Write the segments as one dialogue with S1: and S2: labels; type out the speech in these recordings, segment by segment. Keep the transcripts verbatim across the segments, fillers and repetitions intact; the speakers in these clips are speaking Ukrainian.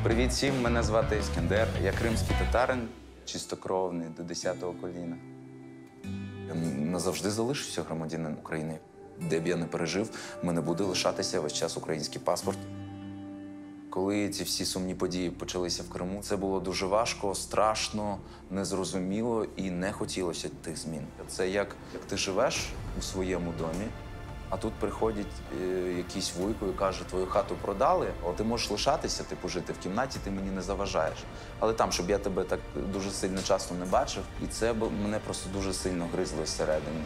S1: Привіт всім, мене звати Іскандер. Я кримський татарин, чистокровний, до десятого коліна. Я назавжди залишуся громадянином України. Де б я не пережив, в мене буде лишатися весь час український паспорт. Коли ці всі сумні події почалися в Криму, це було дуже важко, страшно, незрозуміло і не хотілося тих змін. Це як, як ти живеш у своєму домі, а тут приходить е, якийсь вуйко і каже, твою хату продали, але ти можеш лишатися, типу, жити в кімнаті, ти мені не заважаєш. Але там, щоб я тебе так дуже сильно часто не бачив, і це мене просто дуже сильно гризло зсередини.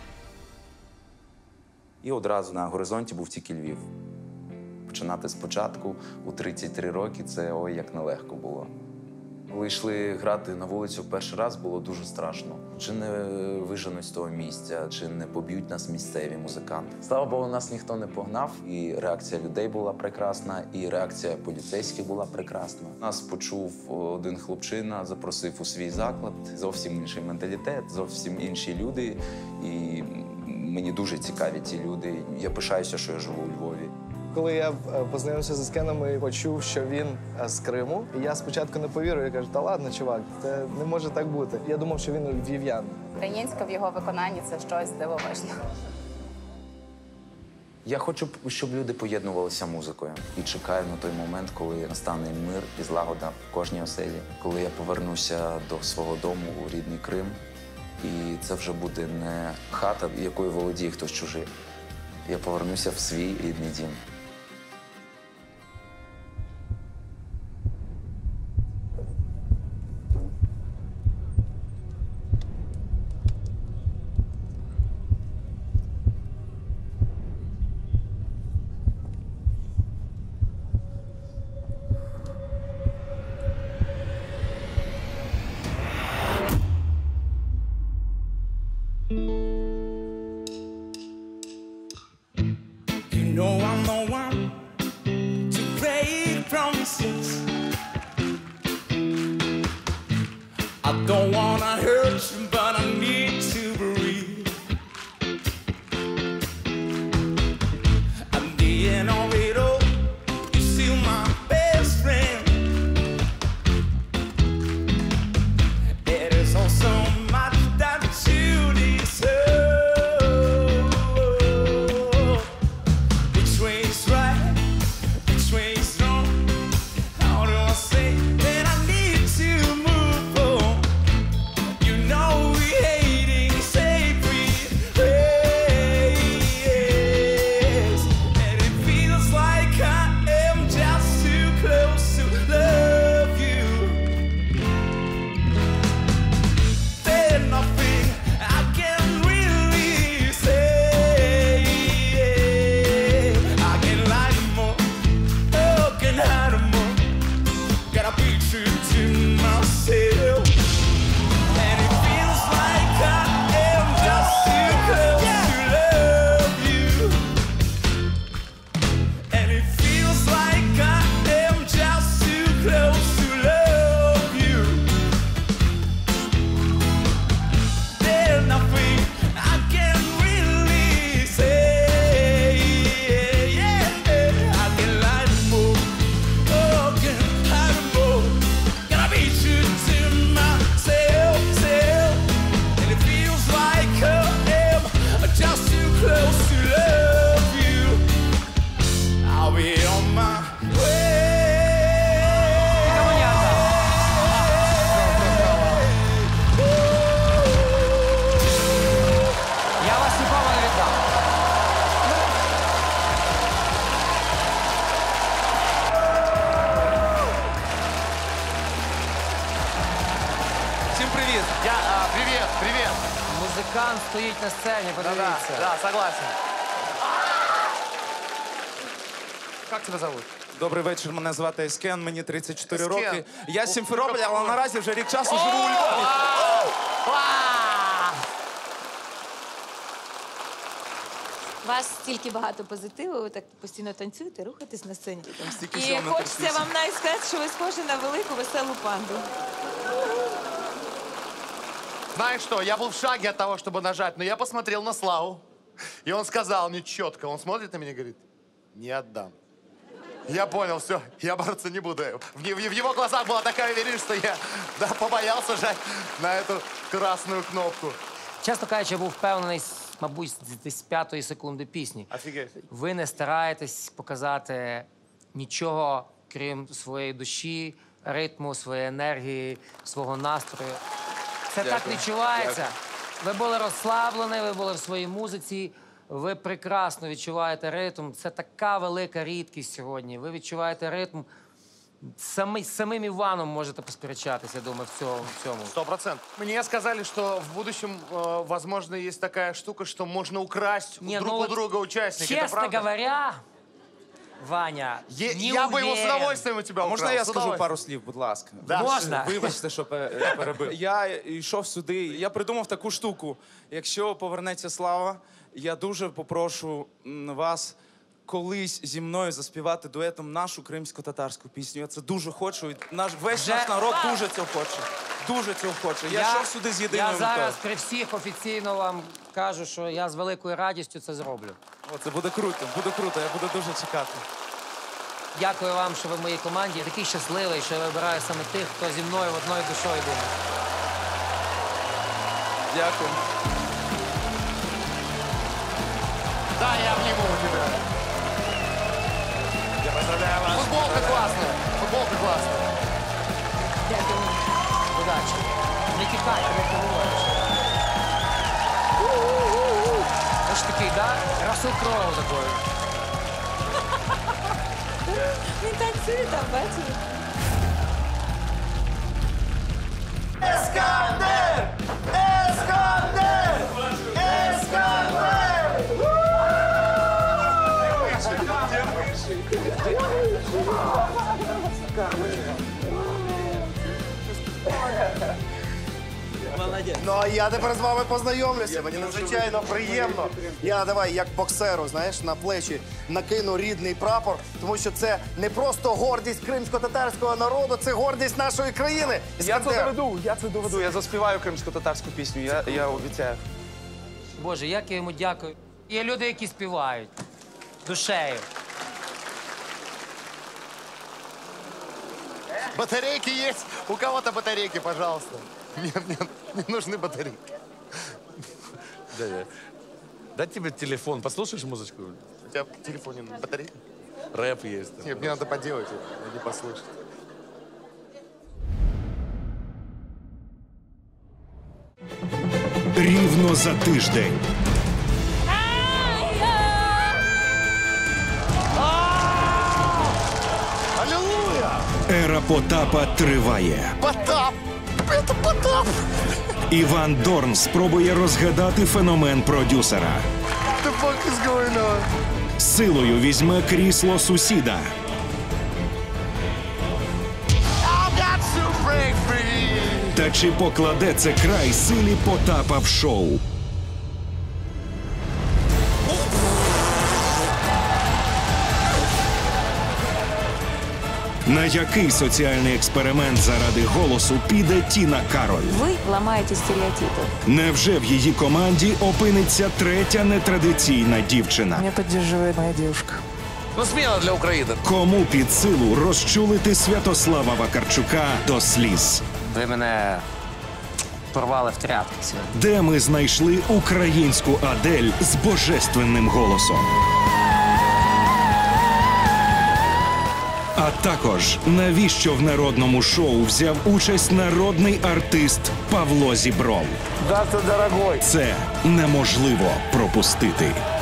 S1: І одразу на горизонті був тільки Львів. Починати спочатку у тридцять три роки – це ой, як нелегко було. Коли йшли грати на вулицю в перший раз, було дуже страшно. Чи не виженуть з того місця, чи не поб'ють нас місцеві музиканти. Слава Богу, нас ніхто не погнав, і реакція людей була прекрасна, і реакція поліцейських була прекрасна. Нас почув один хлопчина, запросив у свій заклад. Зовсім інший менталітет, зовсім інші люди. І мені дуже цікаві ці люди. Я пишаюся, що я живу у Львові.
S2: Коли я познайомився з Ескеном і почув, що він з Криму, і я спочатку не повірив, я кажу, та ладно, чувак, це не може так бути. Я думав, що він львів'ян.
S3: Українська в його виконанні – це щось дивовижне.
S1: Я хочу, щоб люди поєднувалися музикою. І чекаю на той момент, коли настане мир і злагода в кожній оселі. Коли я повернуся до свого дому у рідний Крим, і це вже буде не хата, якою володіє хтось чужий. Я повернуся в свій рідний дім.
S4: No, I'm no one to break promises. I don't wanna hurt you, but I need to breathe. At the end of it all, you're still my best friend. It is also much that you deserve.
S5: Я, а, привет, привет.
S6: Музикант стоїть на сцені, подивіться.
S5: Да, да, согласен. Как тебя зовут?
S7: Добрий вечір, мене звати Ескен, мені тридцять чотири
S5: Ескен.
S7: роки. Я з Сімферополя, але наразі вже рік часу живу у Львові.
S8: У вас стільки багато позитиву, ви так постійно танцюєте, рухаєтесь на сцені.
S7: Стільки
S8: І
S7: сил не
S8: хочеться
S7: трясуся.
S8: вам навіть сказати, що ви схожі на велику веселу панду.
S5: Знаешь что, я был в шаге от того, чтобы нажать, но я посмотрел на Славу. И он сказал мне четко, он смотрит на меня и говорит, не отдам. Я понял, все, я бороться не буду. В, не- в его глазах была такая уверенность, что я да, побоялся жать на эту красную кнопку.
S6: Чесно кажучи, я був впевнений, мабуть, з- десь з п'ятої секунди пісні.
S5: Офигеть.
S6: Ви не стараєтесь показати нічого, крім своєї душі, ритму, своєї енергії, свого настрою. Це так відчувається. Ви були розслаблені, ви були в своїй музиці, ви прекрасно відчуваєте ритм. Це така велика рідкість сьогодні. Ви відчуваєте ритм. Самі, з самим Іваном можете посперечатися, я думаю, в цьому. В цьому.
S5: Сто процентов. Мне сказали, что в будущем, э, возможно, есть такая штука, что можно украсть
S6: Не,
S5: друг
S6: ну
S5: у
S6: вот
S5: друга участника. Это
S6: Честно
S5: правда?
S6: говоря, Ваня,
S5: Е-
S6: не
S5: я бы его с
S6: уверен.
S5: удовольствием у тебя украл.
S7: Можна я
S5: с
S7: скажу
S5: удовольствием.
S7: пару слів, будь ласка?
S5: Да.
S6: Можна?
S7: Вибачте, що пе- я перебив. Я йшов сюди, я придумав таку штуку. Якщо повернеться слава, я дуже попрошу м, вас колись зі мною заспівати дуетом нашу кримсько-татарську пісню. Я це дуже хочу. і Наш весь
S6: Вже-
S7: наш народ дуже цього хоче. Дуже цього хоче. Я, йшов сюди з єдиною
S6: Я
S7: метою.
S6: зараз при всіх офіційно вам кажу, що я з великою радістю це зроблю.
S7: О, це буде круто, буде круто. Я буду дуже чекати.
S6: Дякую вам, що ви в моїй команді. Я такий щасливий, що я вибираю саме тих, хто зі мною в одною душою думає.
S7: Дякую.
S5: Да, я обниму тебя. Я поздравляю вас. Футболка классная. Футболка классная.
S8: Дякую.
S6: Удачі. Не тікай, не поговориш. Ось такий, да? Расул Кроу такий.
S8: Він танцює там, бачите?
S5: Ескандер! Ескандер! Ескандер!
S9: Ну, а я тепер з вами познайомлюся. Мені надзвичайно приємно. Я давай, як боксеру, знаєш, на плечі накину рідний прапор, тому що це не просто гордість кримсько-татарського народу, це гордість нашої країни.
S7: Я це
S9: Іскандер.
S7: доведу, я це доведу. Я заспіваю кримсько-татарську пісню, я, я обіцяю.
S6: Боже, як я йому дякую. Є люди, які співають душею.
S5: Батарейки есть? У кого-то батарейки, пожалуйста. Нет, нет, не нужны батарейки.
S10: Дядя, дать тебе телефон, послушаешь музычку?
S5: У тебя в телефоне батарейка?
S10: Рэп есть. там.
S5: Нет, мне надо поделать, а не послушать.
S11: Рівно за тиждень.
S5: Аллилуйя!
S11: Ера Потапа триває.
S5: Потап! Это Потап!
S11: Іван Дорн спробує розгадати феномен продюсера.
S5: What the fuck is going on?
S11: Силою візьме крісло сусіда.
S5: I've got to break free!
S11: Та чи покладе це край силі Потапа в шоу? На який соціальний експеримент заради голосу піде Тіна Кароль?
S8: Ви ламаєте стереотипи.
S11: Невже в її команді опиниться третя нетрадиційна дівчина?
S12: Меня поддерживает моя девушка.
S10: Ну, смело для Украины.
S11: Кому під силу розчулити Святослава Вакарчука до сліз?
S6: Ви мене порвали в тряпки сьогодні.
S11: Де ми знайшли українську Адель з божественним голосом? А також, навіщо в народному шоу взяв участь народний артист Павло Зібров?
S9: Да, це дорогой.
S11: Це неможливо пропустити.